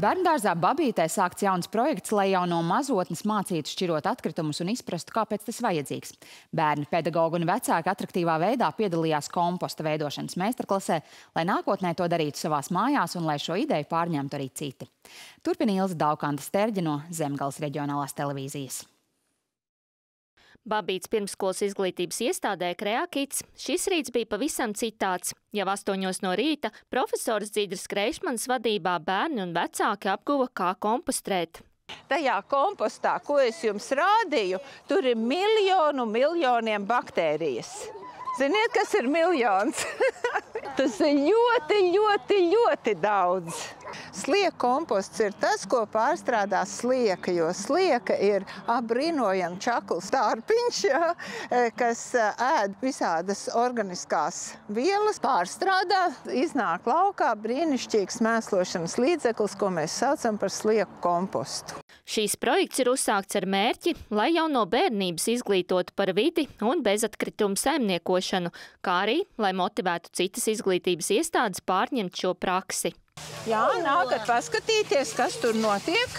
Bērndārzā Babītē sākts jauns projekts, lai jau no mazotnes mācītu šķirot atkritumus un izprastu, kāpēc tas vajadzīgs. Bērni, pedagogi un vecāki atraktīvā veidā piedalījās komposta veidošanas meistarklasē, lai nākotnē to darītu savās mājās un lai šo ideju pārņemtu arī citi. Turpina Ilze Daukanta-Sterģe no Zemgales reģionālās televīzijas. Babītes pirmsskolas izglītības iestādē Kreakits šis rīts bija pavisam citāds. Jau 8 no rīta profesors Dzidras Kreišmanas vadībā bērni un vecāki apguva, kā kompostrēt. Tajā kompostā, ko es jums rādīju, tur ir miljoniem baktērijas. Ziniet, kas ir miljons? Tas ir ļoti daudz. Slieka komposts ir tas, ko pārstrādā slieka, jo slieka ir brīnojama čakla stārpiņš, kas ēd visādas organiskās vielas, pārstrādā, iznāk laukā brīnišķīgs mēslošanas līdzeklis, ko mēs saucam par slieku kompostu. Šīs projekts ir uzsākts ar mērķi, lai jau no bērnības izglītotu par vidi un bezatkritumu saimniekošanu, kā arī, lai motivētu citas izglītības iestādes pārņemt šo praksi. Jā, nākat paskatīties, kas tur notiek.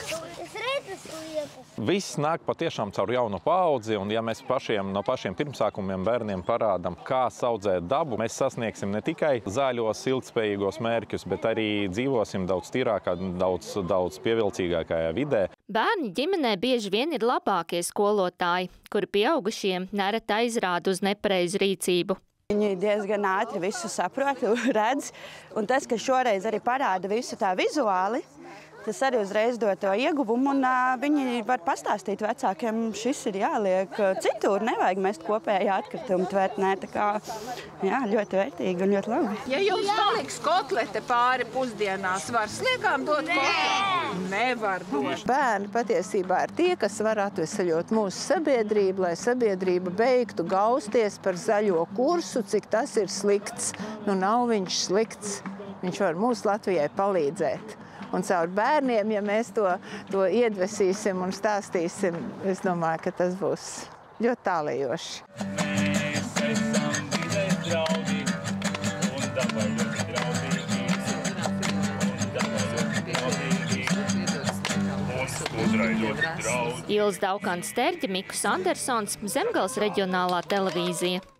Viss nāk patiešām caur jaunu paudzi, un ja mēs no pašiem pirmsākumiem bērniem parādām, kā audzēt dabu, mēs sasniegsim ne tikai zaļos, ilgtspējīgos mērķus, bet arī dzīvosim daudz tīrākā, daudz pievilcīgākajā vidē. Bērni ģimenē bieži vien ir labākie skolotāji, kuri pieaugušiem nereti aizrāda uz nepareizu rīcību. Viņi diezgan ātri visu saprot un redz, un tas, ka šoreiz arī parāda visu tā vizuāli, tas arī uzreiz dod to ieguvumu, un viņi var pastāstīt vecākiem, šis ir jāliek citur, nevajag mest kopējā atkritumu tvertnē, tā kā, jā, ļoti vērtīgi un ļoti labi. Ja jums paliks kotlete pāri pusdienās, var sliekām dot kotleti? Nevar dot. Bērni patiesībā ir tie, kas var atvesaļot mūsu sabiedrību, lai sabiedrība beigtu gausties par zaļo kursu, cik tas ir slikts. Nu, nav viņš slikts, viņš var mūsu Latvijai palīdzēt. Un caur bērniem, ja mēs to iedvesīsim un stāstīsim, es domāju, ka tas būs ļoti tālējoši. Mēs esam vides draugi, un dabai ļoti draudīgi, un dabai ļoti draudīgi, un skudrai ļoti draudīgi. Ilze Daukanta-Sterģe, Mikus Andersons, Zemgales reģionālā televīzija.